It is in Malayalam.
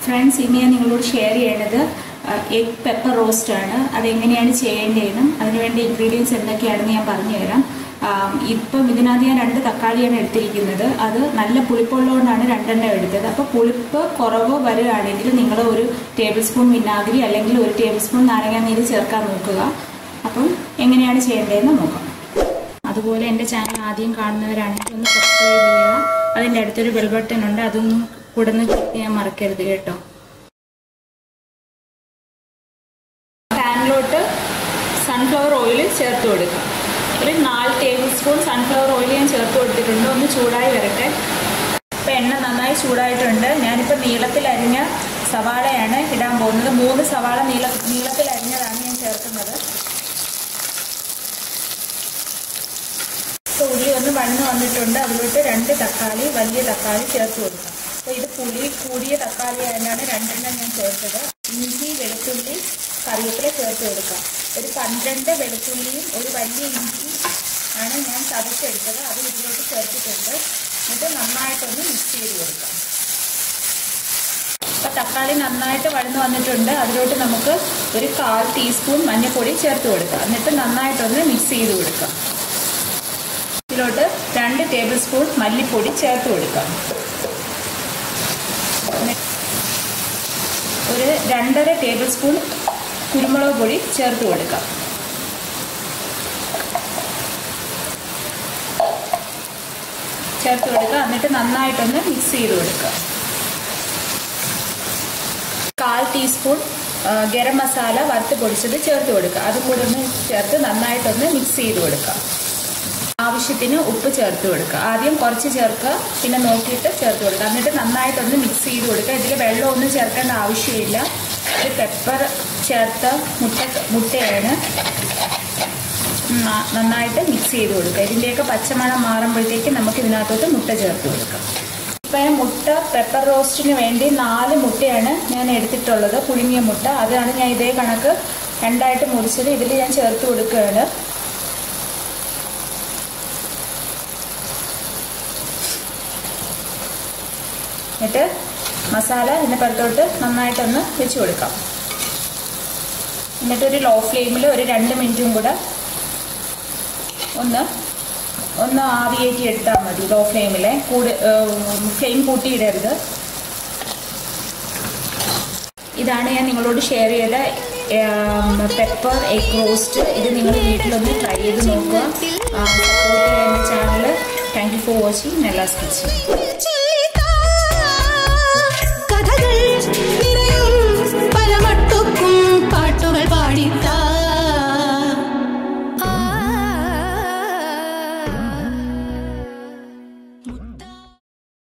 ഫ്രണ്ട്സ്, ഇന്ന് ഞാൻ നിങ്ങളോട് ഷെയർ ചെയ്യുന്നത് എഗ് പെപ്പർ റോസ്റ്റ് ആണ്. അതെങ്ങനെയാണ് ചെയ്യേണ്ടതെന്നും അതിനുവേണ്ടി ഇൻഗ്രീഡിയൻസ് എന്തൊക്കെയാണെന്ന് ഞാൻ പറഞ്ഞുതരാം. ഇപ്പം ഇതിനകത്ത് ഞാൻ 2 തക്കാളിയാണ് എടുത്തിരിക്കുന്നത്. അത് നല്ല പുളിപ്പുള്ളതുകൊണ്ടാണ് 2 എടുത്തത്. അപ്പോൾ പുളിപ്പ് കുറവ് വരികയാണെങ്കിൽ നിങ്ങൾ 1 ടേബിൾ സ്പൂൺ വിനാഗിരി അല്ലെങ്കിൽ 1 ടേബിൾ സ്പൂൺ നാരങ്ങാനീര് ചേർക്കാൻ നോക്കുക. അപ്പം എങ്ങനെയാണ് ചെയ്യേണ്ടതെന്ന് നോക്കാം. അതുപോലെ എൻ്റെ ചാനൽ ആദ്യം കാണുന്നവരാണെങ്കിൽ ഒന്ന് സബ്സ്ക്രൈബ് ചെയ്യുക. അതിൻ്റെ അടുത്തൊരു ബെൽ ബട്ടൺ ഉണ്ട്, അതൊന്നും കൂടെ ക്ലിക്ക് ചെയ്യാൻ മറക്കരുത് കേട്ടോ. പാനിലോട്ട് സൺഫ്ലവർ ഓയിൽ ചേർത്ത് കൊടുക്കുക. ഒരു 4 ടേബിൾ സ്പൂൺ സൺഫ്ലവർ ഓയിൽ ഞാൻ ചേർത്ത് കൊടുത്തിട്ടുണ്ട്. ഒന്ന് ചൂടായി വരട്ടെ. ഇപ്പം എണ്ണ നന്നായി ചൂടായിട്ടുണ്ട്. ഞാനിപ്പോൾ നീളത്തിൽ അരിഞ്ഞ സവാളയാണ് ഇടാൻ പോകുന്നത്. 3 സവാള നീളത്തിൽ അരിഞ്ഞതാണ് ഞാൻ ചേർക്കുന്നത്. ഇപ്പോൾ ഉള്ളി ഒന്ന് വഴന്ന് വന്നിട്ടുണ്ട്. അതിലോട്ട് 2 തക്കാളി, വലിയ തക്കാളി ചേർത്ത് കൊടുക്കാം. അപ്പോൾ ഇത് പുളി കൂടിയ തക്കാളി ആയതിനാണ് 2 ഞാൻ ചേർത്തത്. ഇഞ്ചി, വെളുത്തുള്ളി, കറിവേപ്പില ചേർത്ത് കൊടുക്കാം. ഒരു 12 വെളുത്തുള്ളിയും ഒരു വലിയ ഇഞ്ചി ആണ് ഞാൻ ചതച്ചെടുത്തത്. അത് ഇതിലോട്ട് ചേർത്തിട്ടുണ്ട്. എന്നിട്ട് നന്നായിട്ടൊന്ന് മിക്സ് ചെയ്ത് കൊടുക്കാം. അപ്പോൾ തക്കാളി നന്നായിട്ട് വഴന്ന് വന്നിട്ടുണ്ട്. അതിലോട്ട് നമുക്ക് ഒരു 1/4 ടീസ്പൂൺ മഞ്ഞൾപ്പൊടി ചേർത്ത് കൊടുക്കാം. എന്നിട്ട് നന്നായിട്ടൊന്ന് മിക്സ് ചെയ്ത് കൊടുക്കാം. ഇതിലോട്ട് 2 ടേബിൾ സ്പൂൺ മല്ലിപ്പൊടി ചേർത്ത് കൊടുക്കാം. ഒരു 2.5 ടേബിൾ സ്പൂൺ കുരുമുളക് പൊടി ചേർത്ത് കൊടുക്കാം. എന്നിട്ട് നന്നായിട്ടൊന്ന് മിക്സ് ചെയ്ത് കൊടുക്കുക. 1/4 ടീസ്പൂൺ ഗരം മസാല വറുത്ത് പൊടിച്ചത് ചേർത്ത് കൊടുക്കുക. അതും കൂടെ ഒന്ന് ചേർത്ത് നന്നായിട്ടൊന്ന് മിക്സ് ചെയ്ത് കൊടുക്കുക. ആവശ്യത്തിന് ഉപ്പ് ചേർത്ത് കൊടുക്കുക. ആദ്യം കുറച്ച് ചേർക്കുക, പിന്നെ നോക്കിയിട്ട് ചേർത്ത് കൊടുക്കുക. എന്നിട്ട് നന്നായിട്ടൊന്ന് മിക്സ് ചെയ്ത് കൊടുക്കുക. ഇതിൽ വെള്ളമൊന്നും ചേർക്കേണ്ട ആവശ്യമില്ല. ഒരു പെപ്പർ ചേർത്ത മുട്ടയാണ്. നന്നായിട്ട് മിക്സ് ചെയ്ത് കൊടുക്കുക. ഇതിൻ്റെയൊക്കെ പച്ചമണം മാറുമ്പോഴത്തേക്ക് നമുക്ക് ഇതിനകത്തോട്ട് മുട്ട ചേർത്ത് കൊടുക്കാം. ഇപ്പം മുട്ട പെപ്പർ റോസ്റ്റിന് വേണ്ടി 4 മുട്ടയാണ് ഞാൻ എടുത്തിട്ടുള്ളത്. പുഴുങ്ങിയ മുട്ട. അതാണ് ഞാൻ ഇതേ കണക്ക് 2ആയിട്ട് മുറിച്ചത്. ഇതിൽ ഞാൻ ചേർത്ത് കൊടുക്കുകയാണ്. എന്നിട്ട് മസാല ഇതിൻ്റെ പുറത്തോട്ട് നന്നായിട്ടൊന്ന് വെച്ച് കൊടുക്കാം. എന്നിട്ടൊരു ലോ ഫ്ലെയിമിൽ ഒരു 2 മിനിറ്റും കൂടെ ഒന്ന് ആവിയേറ്റി എടുത്താൽ മതി. ലോ ഫ്ലെയിമിൽ ഫ്ലെയിം കൂട്ടിയിടരുത്. ഇതാണ് ഞാൻ നിങ്ങളോട് ഷെയർ ചെയ്ത പെപ്പർ എഗ് റോസ്റ്റ്. ഇത് നിങ്ങൾ വീട്ടിലൊന്ന് ട്രൈ ചെയ്ത് നോക്കുക. സപ്പോർട്ട് ചെയ്യുന്ന channel. Thank you for watching Nella's kitchen.